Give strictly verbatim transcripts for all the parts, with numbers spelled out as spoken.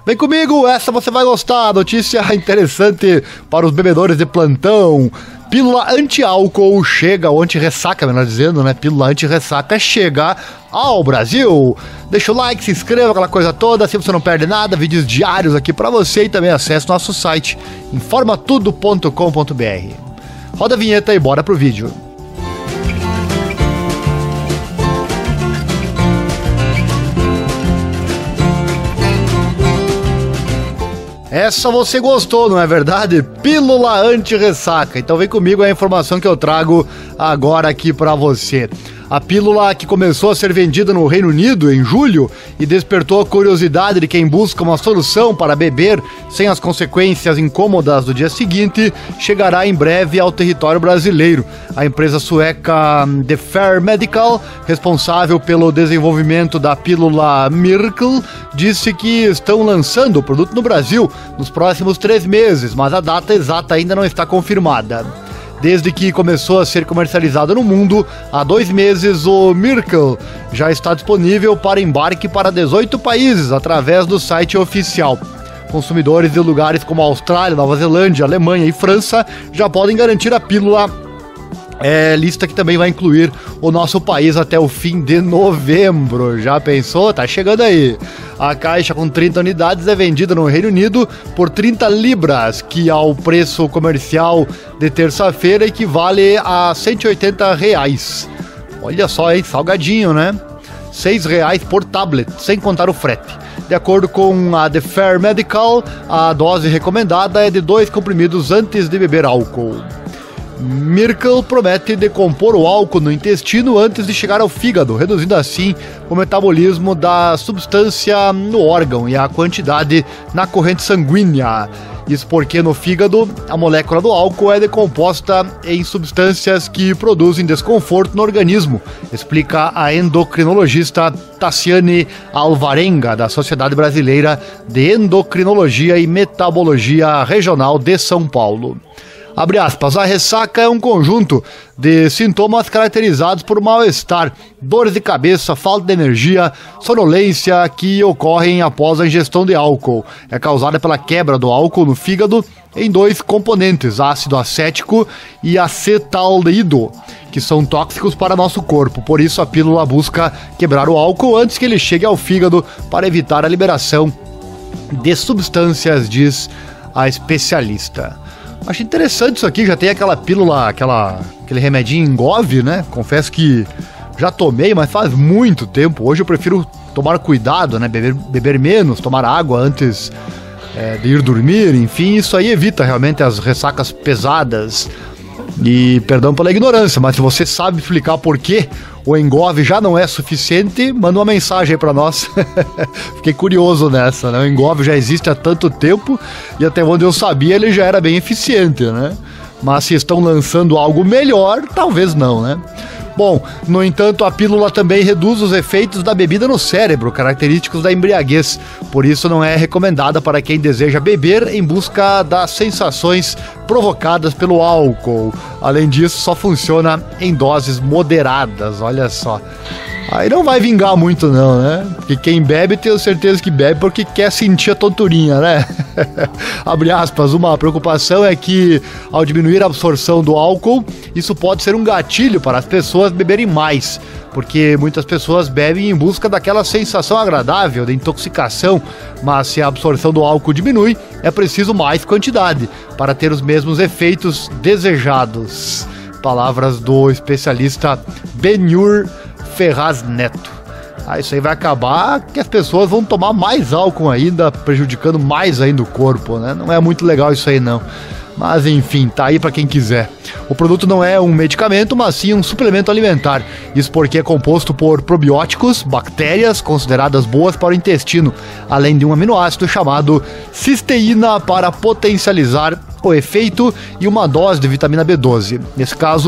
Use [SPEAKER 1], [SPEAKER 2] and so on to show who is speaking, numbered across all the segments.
[SPEAKER 1] Vem comigo, essa você vai gostar. Notícia interessante para os bebedores de plantão. Pílula anti-álcool chega, ou anti-ressaca, melhor dizendo, né? Pílula anti-ressaca chega ao Brasil. Deixa o like, se inscreva, aquela coisa toda, assim você não perde nada. Vídeos diários aqui para você e também acesse nosso site informa tudo ponto com ponto br. Roda a vinheta e bora pro vídeo. Essa você gostou, não é verdade? Pílula anti-ressaca. Então vem comigo a informação que eu trago agora aqui pra você. A pílula que começou a ser vendida no Reino Unido em julho e despertou a curiosidade de quem busca uma solução para beber sem as consequências incômodas do dia seguinte, chegará em breve ao território brasileiro. A empresa sueca The Fair Medical, responsável pelo desenvolvimento da pílula Miracle, disse que estão lançando o produto no Brasil nos próximos três meses, mas a data exata ainda não está confirmada. Desde que começou a ser comercializado no mundo, há dois meses, o Miracle já está disponível para embarque para dezoito países através do site oficial. Consumidores de lugares como Austrália, Nova Zelândia, Alemanha e França já podem garantir a pílula. É, lista que também vai incluir o nosso país até o fim de novembro. Já pensou? Tá chegando aí. A caixa com trinta unidades é vendida no Reino Unido por trinta libras, que ao preço comercial de terça-feira equivale a cento e oitenta reais. Olha só, hein? Salgadinho, né? seis reais por tablet, sem contar o frete. De acordo com a The Fair Medical, a dose recomendada é de dois comprimidos antes de beber álcool. Miracle promete decompor o álcool no intestino antes de chegar ao fígado, reduzindo assim o metabolismo da substância no órgão e a quantidade na corrente sanguínea. Isso porque no fígado a molécula do álcool é decomposta em substâncias que produzem desconforto no organismo, explica a endocrinologista Tassiane Alvarenga, da Sociedade Brasileira de Endocrinologia e Metabologia Regional de São Paulo. Abre aspas, a ressaca é um conjunto de sintomas caracterizados por mal-estar, dores de cabeça, falta de energia, sonolência que ocorrem após a ingestão de álcool. É causada pela quebra do álcool no fígado em dois componentes, ácido acético e acetaldeído, que são tóxicos para nosso corpo. Por isso a pílula busca quebrar o álcool antes que ele chegue ao fígado para evitar a liberação de substâncias, diz a especialista. Acho interessante isso aqui, já tem aquela pílula, aquela, aquele remedinho Engov, né? Confesso que já tomei, mas faz muito tempo. Hoje eu prefiro tomar cuidado, né? Beber, beber menos, tomar água antes é, de ir dormir, enfim, isso aí evita realmente as ressacas pesadas. E perdão pela ignorância, mas se você sabe explicar por que o Engov já não é suficiente, manda uma mensagem aí pra nós. Fiquei curioso nessa, né? O Engov já existe há tanto tempo e até onde eu sabia ele já era bem eficiente, né? Mas se estão lançando algo melhor, talvez não, né? Bom, no entanto, a pílula também reduz os efeitos da bebida no cérebro, característicos da embriaguez. Por isso não é recomendada para quem deseja beber em busca das sensações provocadas pelo álcool. Além disso, só funciona em doses moderadas, olha só. Aí não vai vingar muito não, né? Porque quem bebe, tenho certeza que bebe porque quer sentir a tonturinha, né? Abre aspas, uma preocupação é que ao diminuir a absorção do álcool, isso pode ser um gatilho para as pessoas beberem mais, porque muitas pessoas bebem em busca daquela sensação agradável de intoxicação, mas se a absorção do álcool diminui, é preciso mais quantidade para ter os mesmos efeitos desejados. Palavras do especialista Benhur Ferraz Neto. Ah, isso aí vai acabar que as pessoas vão tomar mais álcool ainda, prejudicando mais ainda o corpo, né? Não é muito legal isso aí não. Mas enfim, tá aí para quem quiser. O produto não é um medicamento, mas sim um suplemento alimentar. Isso porque é composto por probióticos, bactérias consideradas boas para o intestino, além de um aminoácido chamado cisteína para potencializar o efeito e uma dose de vitamina B doze. Nesse caso,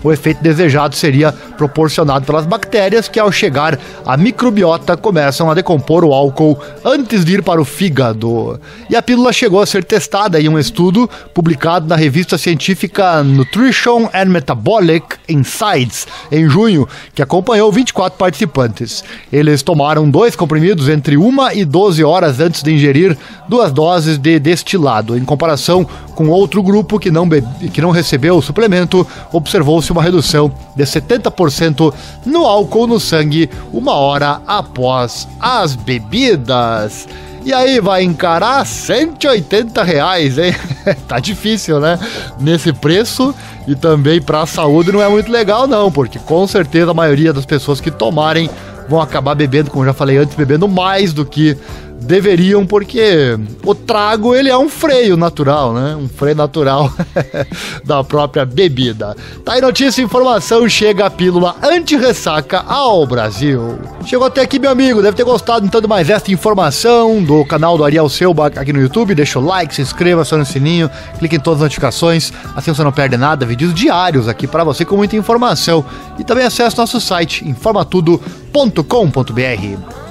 [SPEAKER 1] o efeito desejado seria proporcionado pelas bactérias que, ao chegar à microbiota, começam a decompor o álcool antes de ir para o fígado. E a pílula chegou a ser testada em um estudo publicado na revista científica Nutrition and Metabolic Insights, em junho, que acompanhou vinte e quatro participantes. Eles tomaram dois comprimidos entre uma e doze horas antes de ingerir duas doses de destilado. Em comparação com outro grupo que não, bebe, que não recebeu o suplemento, observou-se uma redução de setenta por cento no álcool no sangue uma hora após as bebidas. E aí, vai encarar cento e oitenta reais, hein? Tá difícil, né? Nesse preço, e também para a saúde não é muito legal não, porque com certeza a maioria das pessoas que tomarem vão acabar bebendo, como já falei antes, bebendo mais do que deveriam, porque o trago, ele é um freio natural, né? Um freio natural da própria bebida. Tá aí notícia e informação, chega a pílula anti-ressaca ao Brasil. Chegou até aqui, meu amigo, deve ter gostado então de mais esta informação do canal do Ariel Selba aqui no YouTube. Deixa o like, se inscreva, aciona o sininho, clique em todas as notificações, assim você não perde nada, vídeos diários aqui para você com muita informação. E também acesse nosso site, informatudo ponto com ponto br.